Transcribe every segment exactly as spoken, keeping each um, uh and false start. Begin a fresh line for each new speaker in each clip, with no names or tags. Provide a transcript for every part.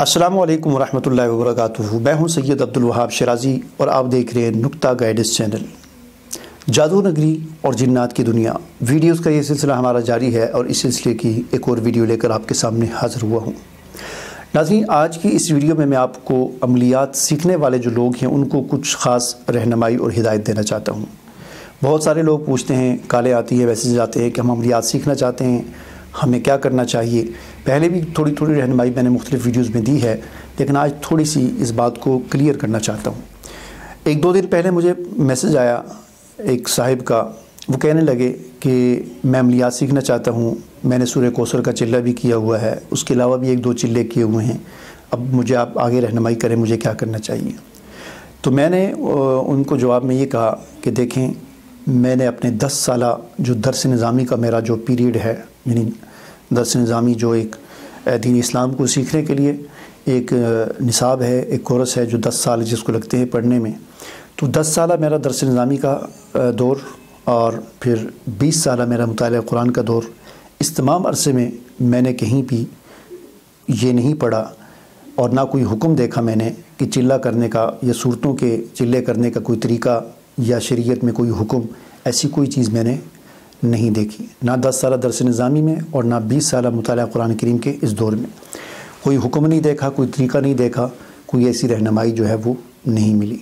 अस्सलामु अलैकुम वरहमतुल्लाहि वबरकातुहू। मैं हूं सैयद अब्दुल वहाब शराजी और आप देख रहे हैं नुक्ता गाइडेंस चैनल। जादू नगरी और जिन्नात की दुनिया वीडियोस का ये सिलसिला हमारा जारी है और इस सिलसिले की एक और वीडियो लेकर आपके सामने हाज़िर हुआ हूं। नाज़रीन, आज की इस वीडियो में मैं आपको अमलियात सीखने वाले जो लोग हैं उनको कुछ ख़ास रहनुमाई और हिदायत देना चाहता हूँ। बहुत सारे लोग पूछते हैं, काले आती है मैसेज आते हैं कि हम अमलियात सीखना चाहते हैं, हमें क्या करना चाहिए। पहले भी थोड़ी थोड़ी रहनुमाई मैंने मुख्तलिफ़ वीडियोस में दी है, लेकिन आज थोड़ी सी इस बात को क्लियर करना चाहता हूँ। एक दो दिन पहले मुझे मैसेज आया एक साहिब का, वो कहने लगे कि मैं अमलियात सीखना चाहता हूँ, मैंने सूरह कौसर का चिल्ला भी किया हुआ है, उसके अलावा भी एक दो चिल्ले किए हुए हैं, अब मुझे आप आगे रहनुमाई करें, मुझे क्या करना चाहिए। तो मैंने उनको जवाब में ये कहा कि देखें, मैंने अपने दस साला जो दर्स निज़ामी का मेरा जो पीरियड है, यानी दर्स निज़ामी जो एक दीन इस्लाम को सीखने के लिए एक निसाब है, एक कोर्स है जो दस साल जिसको लगते हैं पढ़ने में, तो दस साला मेरा दर्स निज़ामी का दौर और फिर बीस साला मेरा मुतालिया कुरान का दौर, इस तमाम अरसे में मैंने कहीं भी ये नहीं पढ़ा और ना कोई हुक्म देखा मैंने कि चिल्ला करने का या सूरतों के चिल्ले करने का कोई तरीका या शरीयत में कोई हुक्म, ऐसी कोई चीज़ मैंने नहीं देखी। ना दस साला दर्स निज़ामी में और ना बीस साला मुतालिया कुरान करीम के इस दौर में कोई हुक्म नहीं देखा, कोई तरीका नहीं देखा, कोई ऐसी रहनुमाई जो है वो नहीं मिली।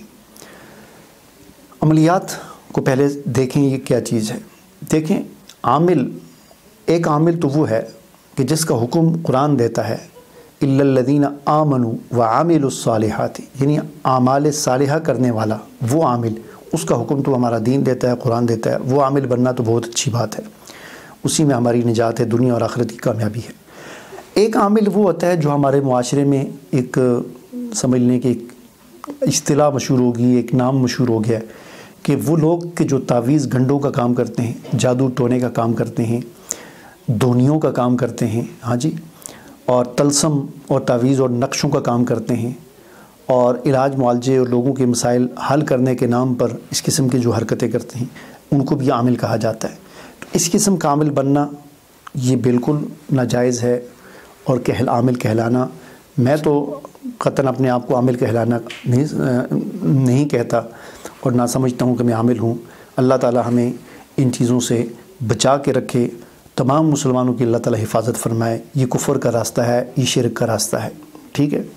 अमलियात को पहले देखें ये क्या चीज़ है। देखें, आमिल, एक आमिल तो वो है कि जिसका हुक्म कुरान देता है, इल्लल्लज़ीना आमनू व आमिलुस्सालिहाति, यानी आमाल सालिहा करने वाला वो आमिल, उसका हुक्म तो हमारा दीन देता है, कुरान देता है। वो आमिल बनना तो बहुत अच्छी बात है, उसी में हमारी निजात है, दुनिया और आखिरत की कामयाबी है। एक आमिल वो होता है जो हमारे मुआशरे में एक समझ लें कि एक इस्तिलाह मशहूर होगी, एक नाम मशहूर हो गया कि वो लोग के जो तावीज़ गंडों का काम करते हैं, जादू टोने का काम करते हैं, दोनियों का काम करते हैं, हाँ जी, और तलसम और तावीज़ और नक्शों का काम करते हैं, और इलाज मुआलजे और लोगों के मसाइल हल करने के नाम पर इस किस्म की जो हरकतें करते हैं उनको भी आमिल कहा जाता है। तो इस किस्म का आमिल बनना ये बिल्कुल नाजायज़ है, और कहल आमिल कहलाना, मैं तो क़तन अपने आप को आमिल कहलाना नहीं नहीं कहता और ना समझता हूँ कि मैं आमिल हूँ। अल्लाह ताला हमें इन चीज़ों से बचा के रखे, तमाम मुसलमानों की अल्लाह ताला हिफाजत फरमाए। ये कुफ़र का रास्ता है, ये शिरक का रास्ता है, ठीक है।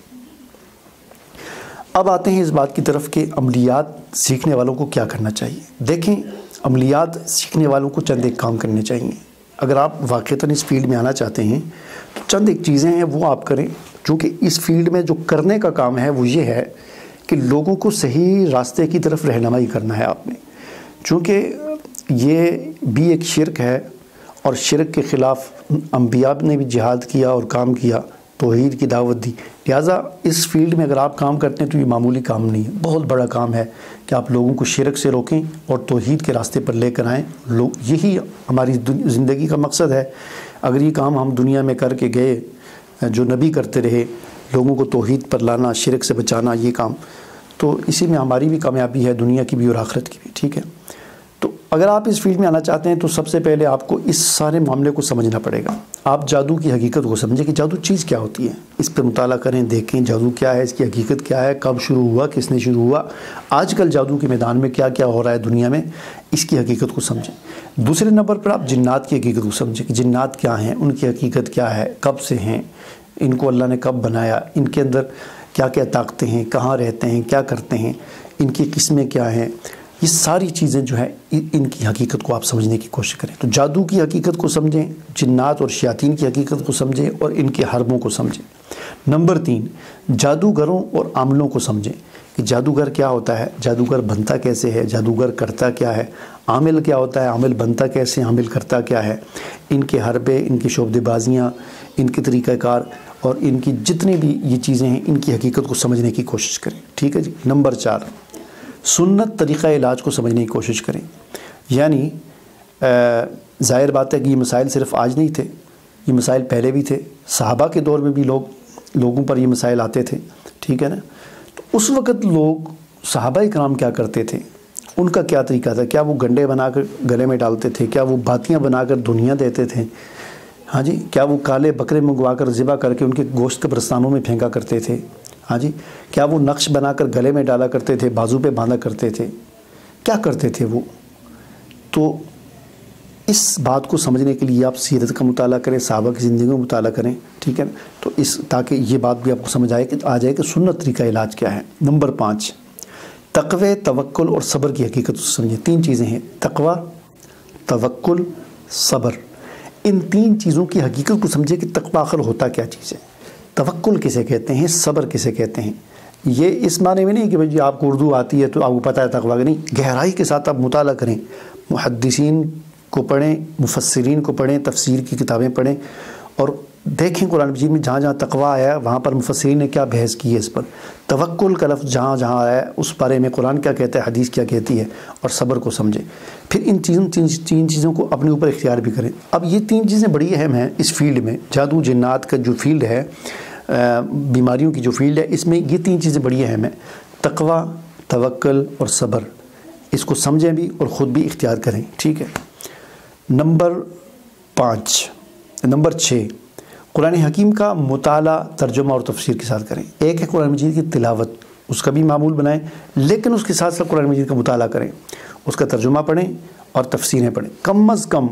अब आते हैं इस बात की तरफ कि अमलियात सीखने वालों को क्या करना चाहिए। देखें, अमलियात सीखने वालों को चंद एक काम करने चाहिए। अगर आप वाक़ईतन इस फील्ड में आना चाहते हैं तो चंद एक चीज़ें हैं वो आप करें, चूँकि इस फील्ड में जो करने का काम है वो ये है कि लोगों को सही रास्ते की तरफ रहनुमाई करना है आपने। चूँकि ये भी एक शिरक है और शिरक के ख़िलाफ़ अंबिया ने भी जिहाद किया और काम किया, तौहीद की दावत दी। लिहाजा इस फील्ड में अगर आप काम करते हैं तो ये मामूली काम नहीं है, बहुत बड़ा काम है कि आप लोगों को शिरक से रोकें और तौहीद के रास्ते पर लेकर आएँ। लोग, यही हमारी ज़िंदगी का मकसद है। अगर ये काम हम दुनिया में करके गए जो नबी करते रहे, लोगों को तौहीद पर लाना, शिरक से बचाना, ये काम, तो इसी में हमारी भी कामयाबी है, दुनिया की भी और आखिरत की भी, ठीक है। तो अगर आप इस फील्ड में आना चाहते हैं तो सबसे पहले आपको इस सारे मामले को समझना पड़ेगा। आप जादू की हकीकत को समझें कि जादू चीज़ क्या होती है, इस पर मुताला करें, देखें जादू क्या है, इसकी हकीकत क्या है, कब शुरू हुआ, किसने शुरू हुआ, आजकल जादू के मैदान में क्या क्या हो रहा है दुनिया में, इसकी हकीकत को समझें। दूसरे नंबर पर आप जिन्नात की हकीकत को समझें कि जिन्नात क्या हैं, उनकी हकीकत क्या है, कब से हैं, इनको अल्लाह ने कब बनाया, इनके अंदर क्या क्या ताकतें हैं, कहाँ रहते हैं, क्या करते हैं, इनकी किस्में क्या हैं, ये सारी चीज़ें जो है इनकी हकीकत को आप समझने की कोशिश करें। तो जादू की हकीकत को समझें, जिन्नात और शयातीन की हकीकत को समझें और इनके हरबों को समझें। नंबर तीन, जादूगरों और आमलों को समझें कि जादूगर क्या होता है, जादूगर बनता कैसे है, जादूगर करता क्या है, आमिल क्या होता है, आमिल बनता कैसे, आमिल करता क्या है, इनके हरबे, इनकी शोबदेबाजियाँ, इनके तरीक़ाकार और इनकी जितनी भी ये चीज़ें हैं, इनकी हकीकत को समझने की कोशिश करें, ठीक है जी। नंबर चार, सुन्नत तरीक़ा इलाज को समझने की कोशिश करें। यानी ज़ाहिर बात है कि ये मसाइल सिर्फ़ आज नहीं थे, ये मसाइल पहले भी थे, सहाबा के दौर में भी लोग लोगों पर ये मसाइल आते थे, ठीक है ना। तो उस वक़्त लोग सहाबा इकराम क्या करते थे, उनका क्या तरीका था, क्या वो गंडे बनाकर गले में डालते थे, क्या वो बातियाँ बनाकर दुनिया देते थे, ہاں جی، کیا وہ کالے بکرے منگوا کر ذبح کر کے ان کے گوشت قبرستانوں میں پھینکا کرتے تھے؟ ہاں جی، کیا وہ نقش بنا کر گلے میں ڈالا کرتے تھے، بازو پہ باندھا کرتے تھے؟ کیا کرتے تھے وہ؟ تو اس بات کو سمجھنے کے لیے آپ سیرت کا مطالعہ کریں، صحابہ کی زندگی کا مطالعہ کریں، ٹھیک ہے نا؟ تو اس تاکہ یہ بات بھی آپ کو سمجھ آئے کہ آ جائے کہ سنت طریقہ علاج کیا ہے۔ نمبر پانچ، تقوی، توکل اور صبر کی حقیقت سمجھیں۔ تین چیزیں ہیں، تقوی، توکل، صبر۔ ان تین چیزوں کی حقیقت کو سمجھے کہ تقوی آخر ہوتا کیا چیز ہے، توکل کسے کہتے ہیں، صبر کسے کہتے ہیں۔ یہ اس معنی میں نہیں کہ بھائی آپ کو اردو آتی ہے تو آپ کو پتہ ہے تقوی کا، نہیں، گہرائی کے ساتھ آپ مطالعہ کریں، محدثین کو پڑھیں، مفسرین کو پڑھیں، تفسیر کی کتابیں پڑھیں اور دیکھیں قرآن مجید میں جہاں جہاں تقوی آیا ہے وہاں پر مفسرین نے کیا بحث کی ہے اس پر، توکل کا لفظ جہاں جہاں آیا ہے اس بارے میں قرآن کیا کہتا ہے، حدیث کیا کہتی ہے، اور صبر کو سمجھیں۔ پھر ان چیزوں تین تین چیزوں کو اپنے اوپر اختیار بھی کریں۔ اب یہ تین چیزیں بڑی اہم ہیں اس فیلڈ میں، جادو جنات کا جو فیلڈ ہے، بیماریوں کی جو فیلڈ ہے، اس میں یہ تین چیزیں بڑی اہم ہیں، تقوی، توکل اور صبر۔ اس کو سمجھیں بھی اور خود بھی اختیار کریں، ٹھیک ہے۔ نمبر پانچ نمبر چھ، قرآن حکیم کا مطالعہ، ترجمہ اور تفسیر کے ساتھ کریں۔ ایک ہے قرآن مجید کی تلاوت، اس کا بھی معمول بنائیں، لیکن اس کے ساتھ ساتھ قرآن مجید کا مطالعہ کریں، اس کا ترجمہ پڑھیں اور تفسیریں پڑھیں۔ کم از کم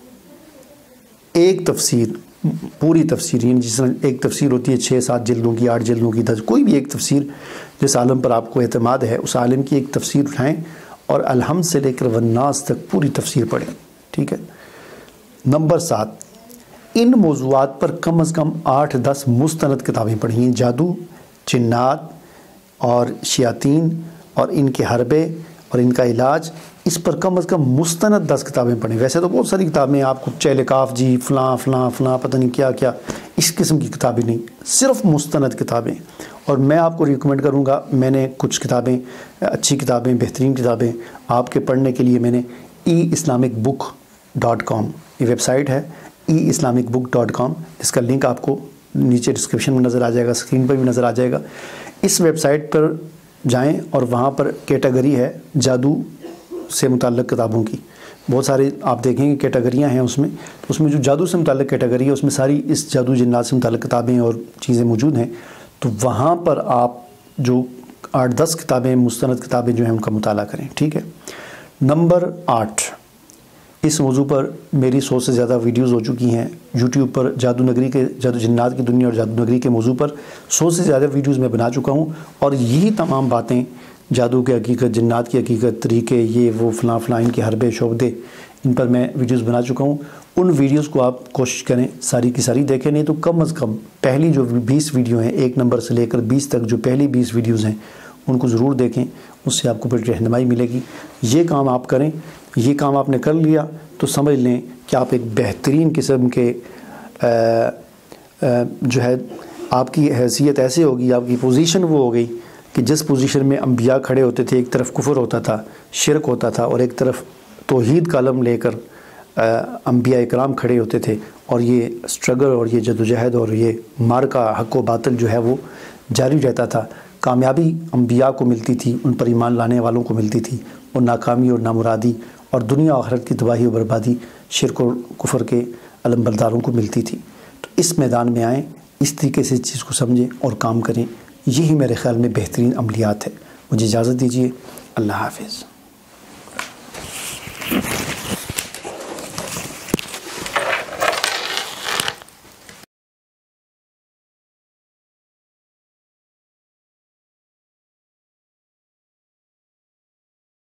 ایک تفسیر، پوری تفسیر، یعنی جس طرح ایک تفسیر ہوتی ہے چھ سات جلدوں کی، آٹھ جلدوں کی، دس، کوئی بھی ایک تفسیر جس عالم پر آپ کو اعتماد ہے اس عالم کی ایک تفسیر اٹھائیں اور الحمد سے لے کر والناس تک پوری تفسیر پڑھیں، ٹھیک ہے۔ نمبر سات، ان موضوعات پر کم از کم آٹھ دس مستند کتابیں پڑھیں، جادو، جنات اور شیاطین اور ان کے حربے اور ان کا علاج، اس پر کم از کم مستند دس کتابیں پڑھیں۔ ویسے تو بہت ساری کتابیں ہیں، آپ کو چہلکاف جی فلاں فلاں فلاں پتہ نہیں کیا کیا، اس قسم کی کتابیں نہیں، صرف مستند کتابیں۔ اور میں آپ کو ریکمینڈ کروں گا، میں نے کچھ کتابیں، اچھی کتابیں، بہترین کتابیں آپ کے پڑھنے کے لیے میں نے ای اسلامک بک ڈاٹ کام یہ ویب سائٹ ہے، ای اسلامک بک ڈاٹ کام، جس کا لنک آپ کو نیچے ڈسکرپشن میں نظر آ جائے گا، اسکرین پر بھی نظر آ جائے گا۔ اس ویب سائٹ پر جائیں اور وہاں پر کیٹیگری ہے جادو سے متعلق کتابوں کی، بہت سارے آپ دیکھیں گے کیٹیگریاں ہیں اس میں، تو اس میں جو جادو سے متعلق کیٹیگری ہے اس میں ساری اس جادو جنات سے متعلق کتابیں اور چیزیں موجود ہیں، تو وہاں پر آپ جو آٹھ دس کتابیں، مستند کتابیں جو ہیں ان کا مطالعہ کریں، ٹھیک ہے۔ نمبر آٹھ، اس موضوع پر میری سو سے زیادہ ویڈیوز ہو چکی ہیں یوٹیوب پر، جادو نگری کے، جادو جنات کی دنیا اور جادو نگری کے موضوع پر سو سے زیادہ ویڈیوز میں بنا چکا ہوں، اور یہی تمام باتیں، جادو کی حقیقت، جنات کی حقیقت، طریقے، یہ وہ فلاں فلاں، ان کے حربے شعبدے، ان پر میں ویڈیوز بنا چکا ہوں۔ ان ویڈیوز کو آپ کوشش کریں ساری کی ساری دیکھیں، نہیں تو کم از کم پہلی جو بیس ویڈیو ہیں، ایک نمبر سے لے کر بیس تک جو پہلی بیس ویڈیوز ہیں ان کو ضرور دیکھیں، اس سے آپ کو پھر رہنمائی ملے گی۔ یہ کام آپ کریں، یہ کام آپ نے کر لیا تو سمجھ لیں کہ آپ ایک بہترین قسم کے آ, آ, جو ہے آپ کی حیثیت ایسے ہوگی، آپ کی پوزیشن وہ ہو گئی کہ جس پوزیشن میں انبیاء کھڑے ہوتے تھے، ایک طرف کفر ہوتا تھا، شرک ہوتا تھا، اور ایک طرف توحید کا علم لے کر انبیاء اکرام کھڑے ہوتے تھے، اور یہ سٹرگل اور یہ جدوجہد اور یہ مارکا حق و باطل جو ہے وہ جاری رہتا تھا۔ کامیابی انبیاء کو ملتی تھی، ان پر ایمان لانے والوں کو ملتی تھی، اور ناکامی اور نامرادی اور دنیا آخرت کی تباہی و بربادی شرک اور کفر کے علم برداروں کو ملتی تھی۔ تو اس میدان میں آئیں، اس طریقے سے اس چیز کو سمجھیں اور کام کریں، یہی میرے خیال میں بہترین عملیات ہے۔ مجھے اجازت دیجیے، اللہ حافظ۔